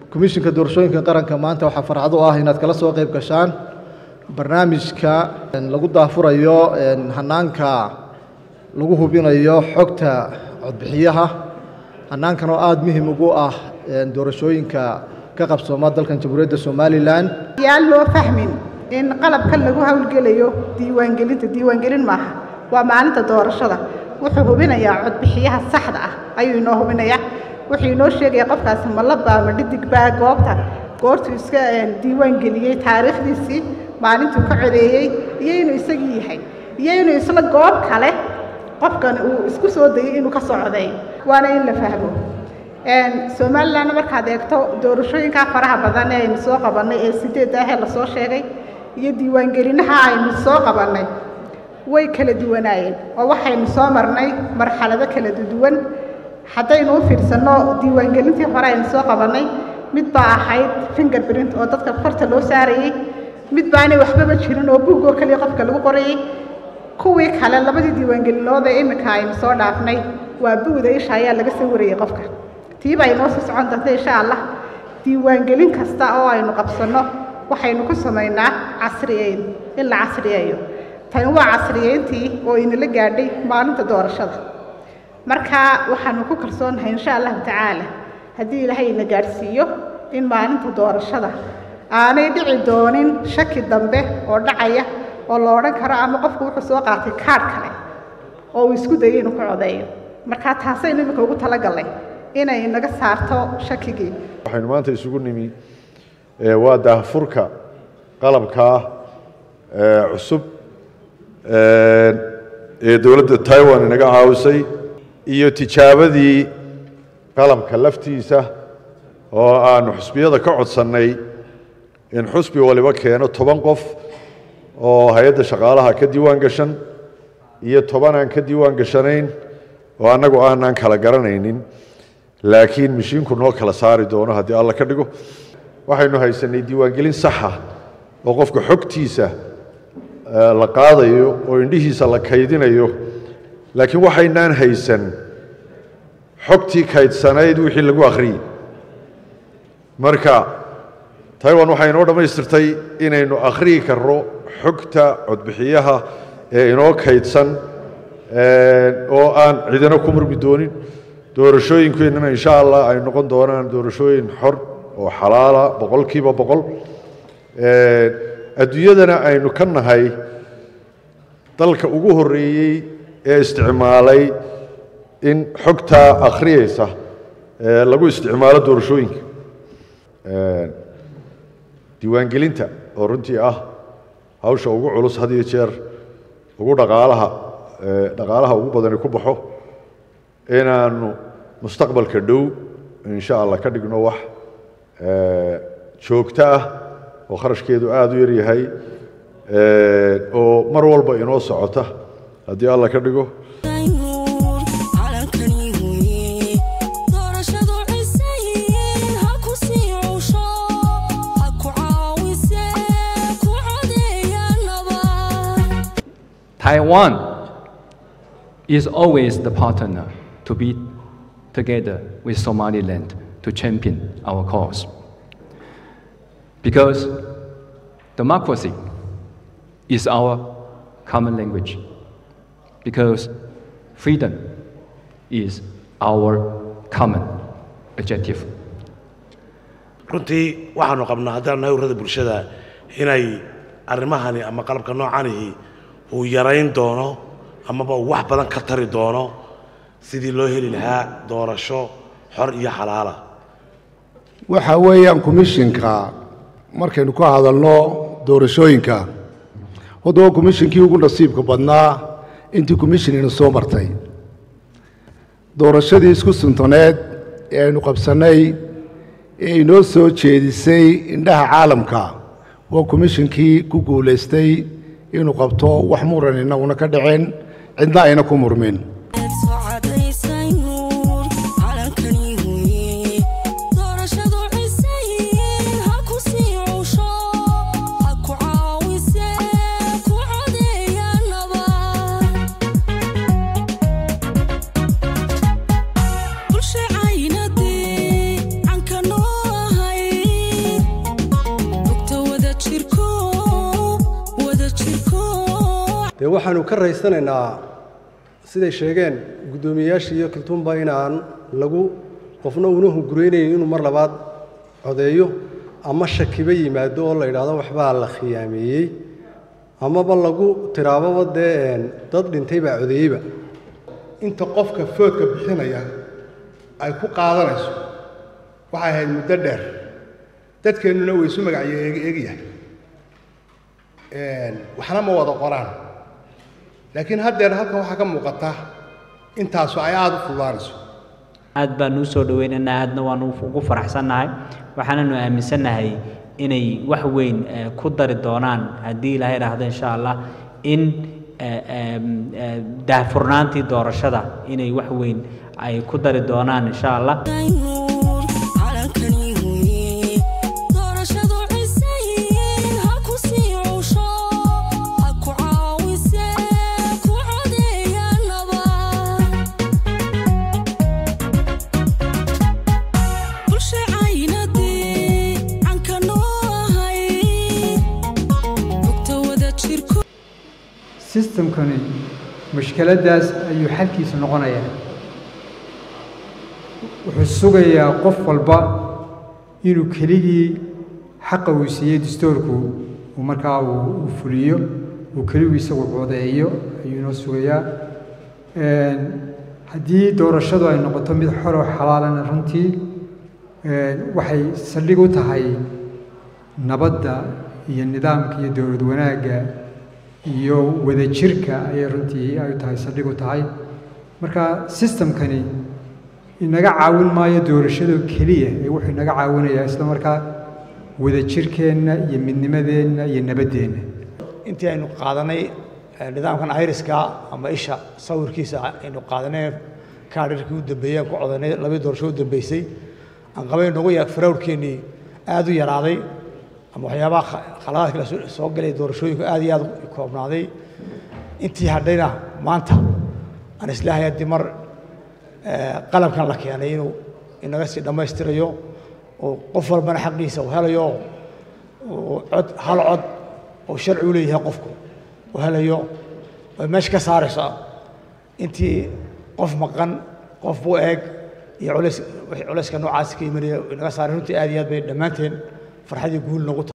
komishinka doorashooyinka qaranka maanta waxaa farxad u ah inaad kala soo qayb gashaan barnaamijka lagu daafurayo hanaanka lagu hubinayo xogta codbixiyaha hanaankan oo aad muhiim ugu ah doorashooyinka ka qabsooma dalkan Jamhuuriyadda Somaliland yaa loo fahmin in qalabkan lagu hawlgalayo diiwaangelin maaha waa maalinta doorashada wuxuu hubinayaa codbixiyaha saxda ah ayuu inoo hubinayaa wuxuu inoo sheegayaa qofkaasi ma laba ama dhidig baa goortu iska diiwaangeliyay taariikhdiisii maalintuu ka codeeyay iyo inuu isagii yahay iyo inuu isla goob kale qofkan uu isku soo dayay inuu ka soo codeeyo waana in la fahmo Somaliland markaad eegto doorashooyinka faraha badan ee aynu soo qabanay ee 8 ah la soo sheegay iyo diiwaangelinaha aynu soo qabanay way kala duwanaayeen oo waxaynu soo marnay marxalado kala duwan haddaynu u fiirsano diiwaangelintii hore aynu soo qabanay mid baa ahayd fingerprint oo dadka farta loo saarayay mid baanay waxba jirin oo buug oo kaliya qofka lagu qorayay kuwii kale labadii diiwaangelinood ee imika aynu soo dhaafnay waa buuda isha ayaa laga soo wariyay qofka tiiba inoo soo socon doonta insha Allah diiwaangelin kasta oo aynu qabsano waxaynu ku sameynaa casriyeyn in la casriyeeyo tan waa casriyeyntii oo inala gaadhay maalinta doorashada marka waxaanu ku kalsoonahay insha Allah tacaala haddii Ilaahay na gaarsiiyo in maalinta doorashada aanay dhici doonin shaki dambe oo dhacaya oo la oran karo ama qofku wuxuu soo qaatay kaar kale oo uu isku dayay inuu ku codeeyo marka taasaynu imika ugu talagalay inay naga saarto shakigii waxaynu maanta isugu nimi waa daahfurka qalabka cusub ee dawladda Taiwan inaga caawisay iyo tijaabadii qalabka laftiisa oo aanu xusbiyada ka codsanay in xusbi waliba keeno 10 qof oo hay'adda shaqaalaha ka diiwaan gashan iyo 10 aan ka diiwaan gashanayn oo anagu aanan kala garanaynin laakiin mishiinku noo kala saari doono haddii alla ka dhigo waxaynu haysanay diiwaangelin sax ah oo qofka xogtiisa la qaadayo oo indhihiisa la kaydinayo laakiin waxaynaan haysan xogtii kaydsanayd wixii lagu akhriyay marka Taiwan waxay inoo dhamaystirtay inaynu akhriyi karro xogta codbixiyaha ee inoo kaydsan oo aan cidina ku murmi doonin doorashooyinkeennana insha Allah ay noqon doonaan doorashooyin xor oo xalaala 100% adduunyadana aynu ka nahay dalka ugu horeeyay ee isticmaalay in xogta akhriyaysa lagu isticmaalo doorashooyinka diiwaangelinta oo runtii ah hawsha ugu culus had iyo jeer ugu dhaqaalaha ugu badan ku baxo inaanu mustaqbalka dhow insha Allah ka dhigno wax joogto ah oo kharashkeedu aad u yar yahay oo mar walba inoo socota haddii Allah ka dhigo Taiwan is always the partner to be together with Somaliland to champion our cause. Because democracy is our common language. Because freedom is our common objective. runtii waxaanu qabnaa haddaan nahay ururada bulshada inay arrimahani ama qalabka noocaanihi uu yarayn doono amaba wax badan ka tari doono sidii loo heli lahaa doorasho xor iyo xalaala waxa weeyaan komishinka markaynu ka hadalno doorashooyinka wadoo komishinkii ugu nasiibka badnaa intii komishinina soo martay doorashadii isku suntaneed ee aynu qabsanay ee inoo soo jeedisay indhaha caalamka waa komishinkii ku guulaystay inuu qabto wax muran inaguna ka dhaceen cidna ayna ku murmin bulsha caynadii canka noo ahay dee waxaanu ka raysanaynaa siday sheegeen guddoomiyeyaasha iyo kaltuunba inaan lagu qofna una hunguraynayn inuu mar labaad codeeyo ama shakiba yimaado oo la yidhaahdo waxbaa la khiyaameeyey amaba lagu tiraababa dee dad dhintay baa codeeyeyba inta qofka foodka bixinaya ay ku qaadanayso waxay ahayd muddo dheer dadkeennuna way isu magacyo eegyahay waxna ma wada qoraan laakiin haddeer halkan waxaa ka muuqata intaasu ay aada u fududaanayso aad baan u soo dhaweynaynaa aadna waan ugu faraxsannahay waxaananu aaminsannahay inay wax weyn ku dari doonaan haddii ilaahay raahdo insha allah in daahfurnaantii doorashada inay wax weyn ay ku dari doonaan insha allah systemkani mushkiladdaas ayuu xalkiisa noqonayaa wuxuu sugayaa qof walba inuu keligii xaqa uu siiyey dastuurku uu markaa uu fuliyo uu keligu isagu codeeyo ayuu inoo sugayaa haddii doorashadu ay noqoto mid xor oo xalaalana runtii waxay saldhig u tahay nabadda iyo nidaamka iyo dowlad wanaagga iyo wadajirka ayay runtii ay tahay saldhig u tahay marka systemkani inaga caawin maayo doorashada keliya ee wuxuu inaga caawinayaa isla markaa wadajirkeenna iyo midnimadeenna iyo nabaddeenna intii aynu qaadanay nidaamkan ayriska ama isha sawirkiisa aynu qaadanay kaadhirkii u dambeeyey ku codanay labadii doorasho u dambeysay aan qabay nagu farowrkeennii aada u yaraaday ama waxyaabaha khaladaadka la soo galay doorashooyinku aad iyo aad u koobnaaday intii hadhayna maanta aan islaahay haddii mar qalabkan la keenay inuu inaga sii dhammaystirayo oo qof walbana xaqiisa uu helayo cod hal cod oo sharci u leeyahay qofku uu helayo way meesha ka saarayso intii qof maqan qof buu eeg iyo culayska noocaas ka imanaya inaga saaray runtii aad iyo aad bay dhammaanteen farxadii guul nagu